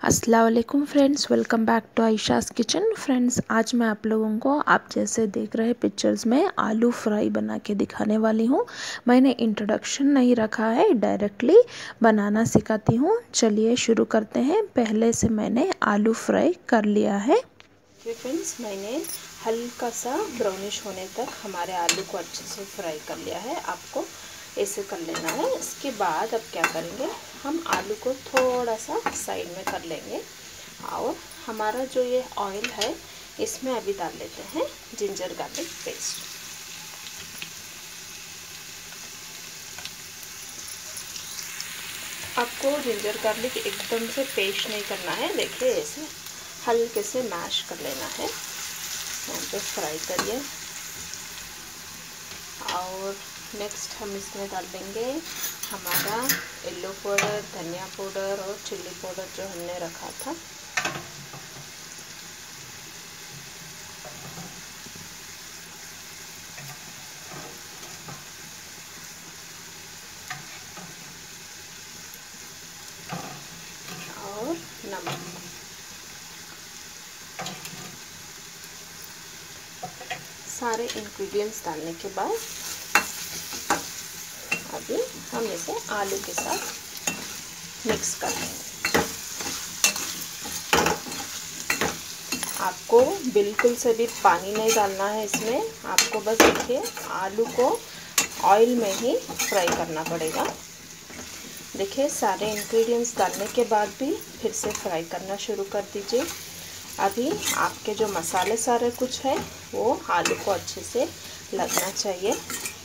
अस्सलामुअलैकुम friends, welcome back to Ayesha's kitchen. Friends, आज मैं आप लोगों को आप जैसे देख रहे पिक्चर्स में आलू फ्राई बना के दिखाने वाली हूँ। मैंने इंट्रोडक्शन नहीं रखा है, डायरेक्टली बनाना सिखाती हूँ। चलिए शुरू करते हैं। पहले से मैंने आलू फ्राई कर लिया है। फ्रेंड्स, मैंने हल्का सा ब्राउनिश होने तक हमारे आलू को अच्छे से फ्राई कर लिया है। आपको ऐसे कर लेना है। इसके बाद अब क्या करेंगे, हम आलू को थोड़ा सा साइड में कर लेंगे और हमारा जो ये ऑयल है इसमें अभी डाल लेते हैं जिंजर गार्लिक पेस्ट। आपको जिंजर गार्लिक एकदम से पेस्ट नहीं करना है, देखिए ऐसे हल्के से मैश कर लेना है। यहाँ पे फ्राई करिए और नेक्स्ट हम इसमें डाल देंगे हमारा येलो पाउडर, धनिया पाउडर और चिल्ली पाउडर जो हमने रखा था। और नमक। सारे इंग्रेडिएंट्स डालने के बाद अभी हम इसे आलू के साथ मिक्स कर लेंगे। आपको बिल्कुल से भी पानी नहीं डालना है इसमें। आपको बस देखिए आलू को ऑयल में ही फ्राई करना पड़ेगा। देखिए सारे इंग्रेडिएंट्स डालने के बाद भी फिर से फ्राई करना शुरू कर दीजिए। अभी आपके जो मसाले सारे कुछ है वो आलू को अच्छे से लगना चाहिए।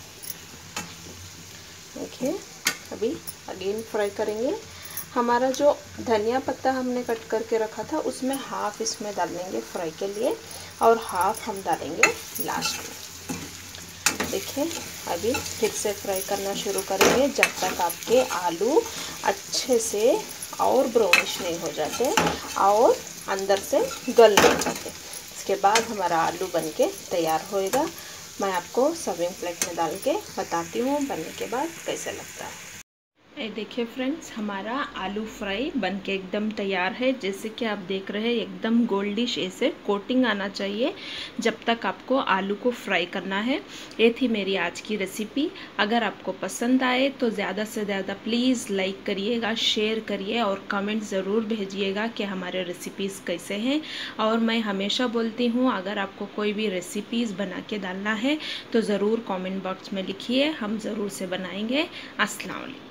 देखिए अभी अगेन फ्राई करेंगे। हमारा जो धनिया पत्ता हमने कट करके रखा था उसमें हाफ इसमें डालेंगे फ्राई के लिए और हाफ हम डालेंगे लास्ट में। देखिए अभी फिर से फ्राई करना शुरू करेंगे जब तक आपके आलू अच्छे से और ब्राउनिश नहीं हो जाते और अंदर से गल नहीं जाते। इसके बाद हमारा आलू बनके तैयार होएगा। मैं आपको सर्विंग प्लेट में डाल के बताती हूँ बनने के बाद कैसे लगता है। ये देखिए फ्रेंड्स, हमारा आलू फ्राई बनके एकदम तैयार है। जैसे कि आप देख रहे हैं एकदम गोल्डिश ऐसे कोटिंग आना चाहिए जब तक आपको आलू को फ्राई करना है। ये थी मेरी आज की रेसिपी। अगर आपको पसंद आए तो ज़्यादा से ज़्यादा प्लीज़ लाइक करिएगा, शेयर करिए और कमेंट ज़रूर भेजिएगा कि हमारे रेसिपीज़ कैसे हैं। और मैं हमेशा बोलती हूँ अगर आपको कोई भी रेसिपीज़ बना के डालना है तो ज़रूर कमेंट बॉक्स में लिखिए, हम ज़रूर से बनाएंगे। अस्सलाम वालेकुम।